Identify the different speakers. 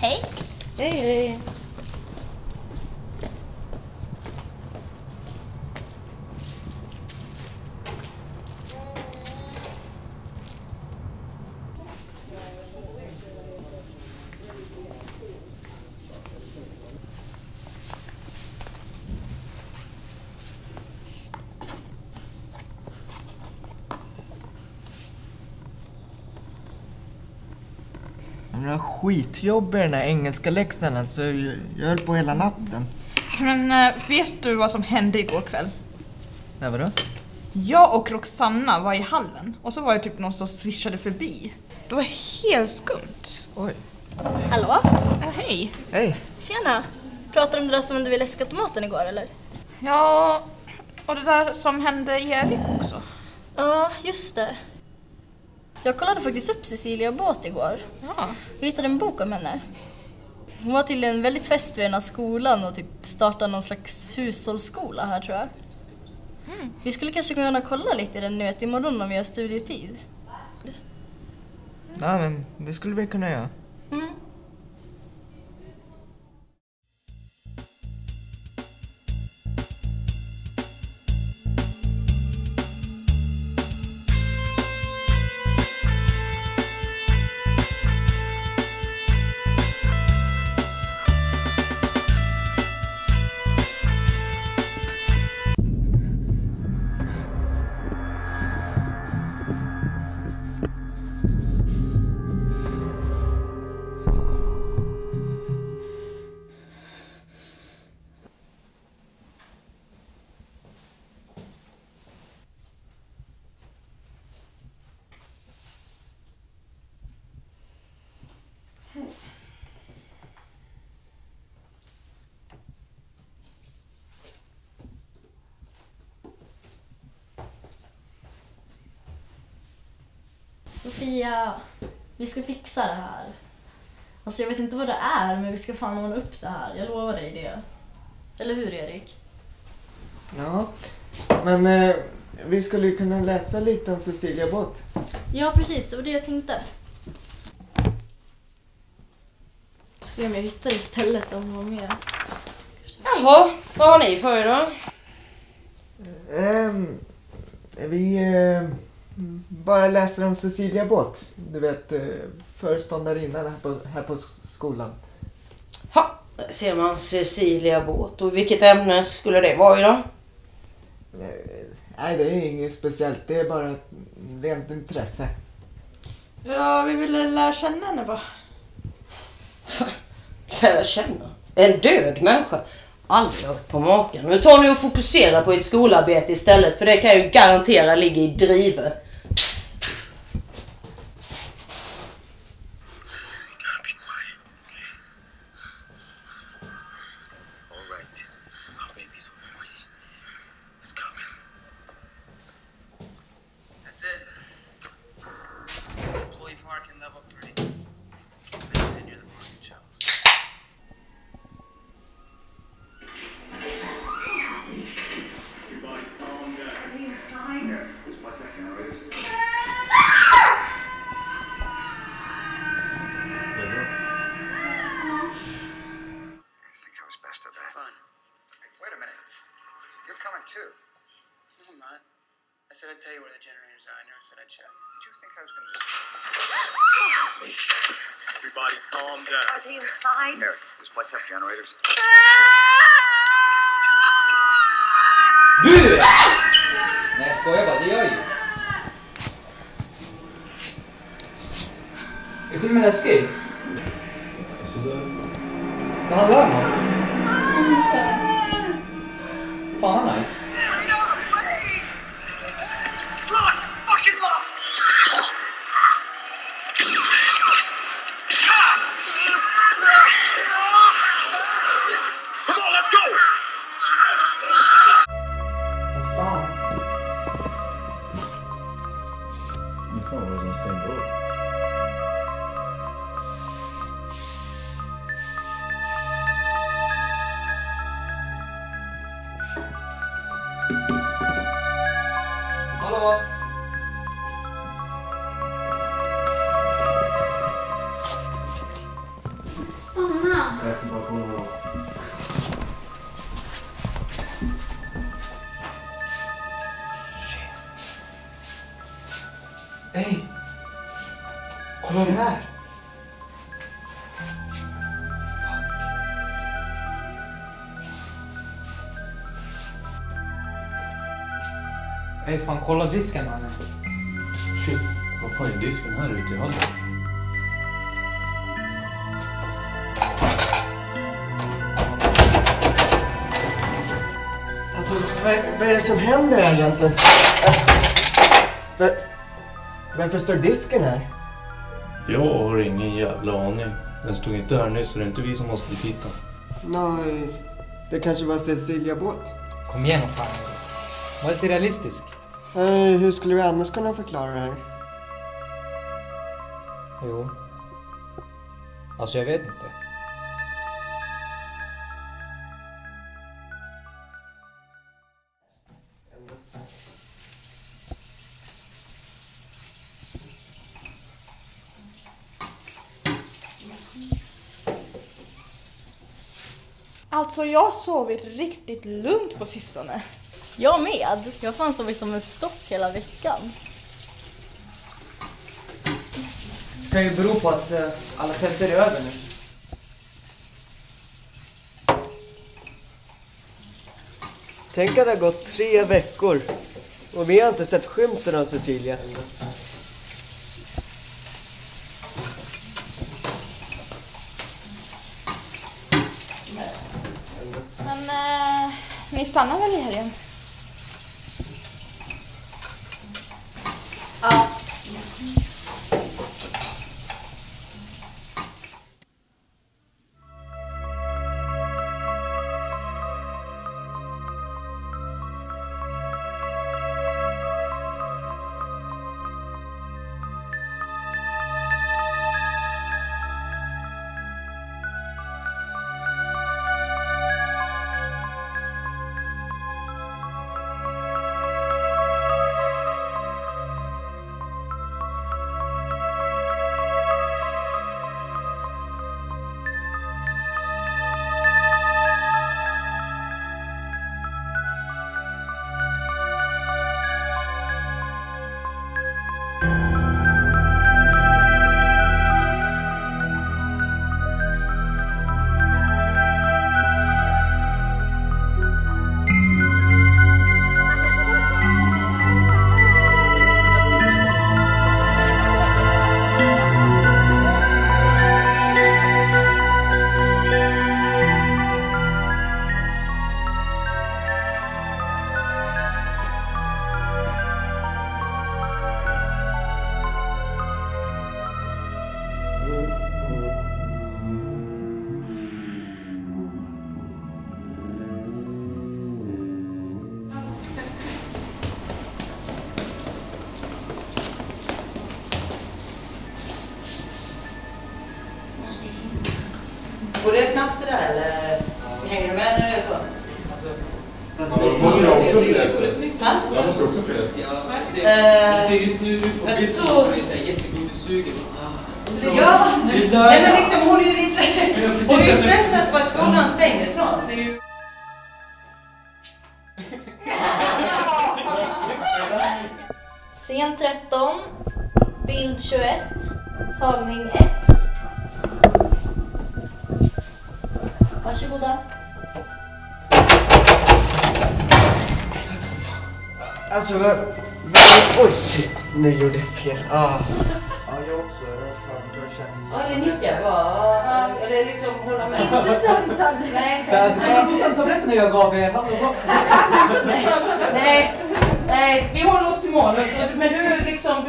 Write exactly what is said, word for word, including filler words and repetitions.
Speaker 1: Hej.
Speaker 2: Hej, hej.
Speaker 3: Jag har skitjobb i den här engelska läxan, alltså jag, jag höll på hela natten.
Speaker 1: Men äh, vet du vad som hände igår kväll?
Speaker 3: Ja, vadå?
Speaker 1: Jag och Roxanna var i hallen och så var det typ någon som svischade förbi. Det var helt skumt.
Speaker 3: Oj.
Speaker 2: Hallå?
Speaker 1: Äh, hej.
Speaker 3: Hej.
Speaker 2: Tjena. Pratar du om det där som du ville läskautomaten igår, eller?
Speaker 1: Ja, och det där som hände i Erik också.
Speaker 2: Ja, just det. Jag kollade faktiskt upp Cecilia Båt igår.
Speaker 1: Ja.
Speaker 2: Jag hittade en bok om henne. Hon var till en väldigt fest vid den här skolan och typ startade någon slags hushållsskola här, tror jag. Mm. Vi skulle kanske kunna kolla lite i den nu imorgon om vi har studietid.
Speaker 3: Ja, men det skulle vi kunna göra.
Speaker 2: Mm. Sofia, vi ska fixa det här. Alltså jag vet inte vad det är, men vi ska fan ordna upp det här. Jag lovar dig det. Eller hur, Erik?
Speaker 3: Ja, men eh, vi skulle ju kunna läsa lite om Cecilia Båt.
Speaker 2: Ja, precis. Det var det jag tänkte. Se om jag hittar det istället om hon var med.
Speaker 4: Jaha, vad har ni för idag?
Speaker 3: Um, vi eh, bara läser om Cecilia Båt. Du vet, eh, föreståndarinnan här på, här på skolan.
Speaker 4: Ja, där ser man Cecilia Båt. Och vilket ämne skulle det vara idag?
Speaker 3: Eh, nej, det är inget speciellt. Det är bara ett rent intresse.
Speaker 1: Ja, vi ville lära känna henne bara.
Speaker 4: Lära känna? En död människa? Aldrig hört på maken. Nu tar ni och fokusera på ett skolarbete istället. För det kan jag ju garantera ligga i drive. Psst.
Speaker 5: I said I'd tell you where the generators are. I never said I'd check. Did you think I was going to just... Everybody calm down.
Speaker 6: Are they inside?
Speaker 5: Mary, does this place have generators?
Speaker 7: Du! Nej, jag skojar bara. Det gör ju. Är filmen läskig? Vad handlar det om? Fan vad nice. Hallå?
Speaker 3: jag ska bara kolla vad. Hej! Kolla det här!
Speaker 7: Hej fan, kolla disken mannen.
Speaker 6: Shit, vad fan är disken här ute i hallen?
Speaker 3: Alltså, vad, vad är det som händer här egentligen? Var, varför står disken här?
Speaker 6: Jag har ingen jävla aning. Den stod inte här nyss så det är inte vi som måste titta.
Speaker 3: Nej, det kanske var Cecilia Båt.
Speaker 7: Kom igen fan. Var lite realistisk.
Speaker 3: Nej, hur skulle vi annars kunna förklara det här?
Speaker 7: Jo. Alltså jag vet inte.
Speaker 1: Alltså jag har sovit riktigt lugnt på sistone.
Speaker 2: Jag med. Jag fann sovit som en stock hela veckan.
Speaker 7: Det kan ju bero på att uh, alla tester är över nu.
Speaker 3: Tänk att det har gått tre veckor och vi har inte sett skymten av Cecilia.
Speaker 1: Men eh, ni stannar väl i helgen?
Speaker 2: Ja.
Speaker 4: Och det är snabbt det där, eller hänger du med när det är så?
Speaker 6: Fast det måste jag också fler.
Speaker 4: Ha?
Speaker 6: Jag måste också fler.
Speaker 8: Ja, det
Speaker 4: Eh,
Speaker 8: ser just nu ut på
Speaker 4: jag
Speaker 8: bild
Speaker 4: tror-
Speaker 8: som är så här jättegodisugen.
Speaker 4: Ja,
Speaker 8: Det är
Speaker 4: nej men
Speaker 8: där.
Speaker 4: liksom hon är ju lite... Hon är ju stressad på att skolan stänger snart. Det är ju...
Speaker 2: Scen tretton, bild tjugoett, tagning ett. Varsågoda.
Speaker 3: Alltså, vad... Oj, shit, nu gjorde jag fel. Ah. Ja, jag också.
Speaker 4: Ja, det nickar bara. Eller liksom hålla med.
Speaker 2: Inte samtal.
Speaker 4: Nej.
Speaker 7: Tabletterna jag gav er, hallå?
Speaker 4: Nej, nej, vi håller oss till manus. Men du liksom